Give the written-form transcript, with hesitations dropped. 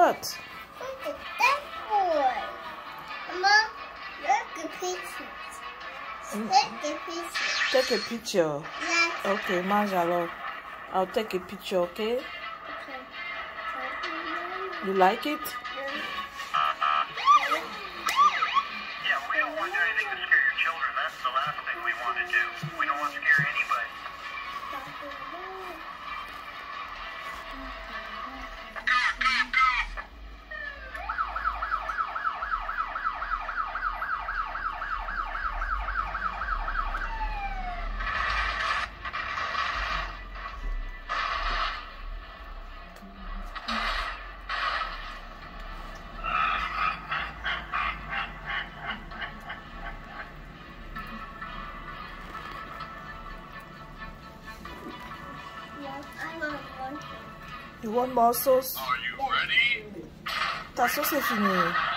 what? Look at that boy. Mama, look at pictures. Take a picture. Take a picture. Yes. Okay, Manjalo. I'll take a picture, okay? Okay. You like it? Yeah, we don't want to do anything to scare your children. That's the last thing we want to do. We don't want to scare anybody. You want more sauce? Are you ready? Ta sauce est finie.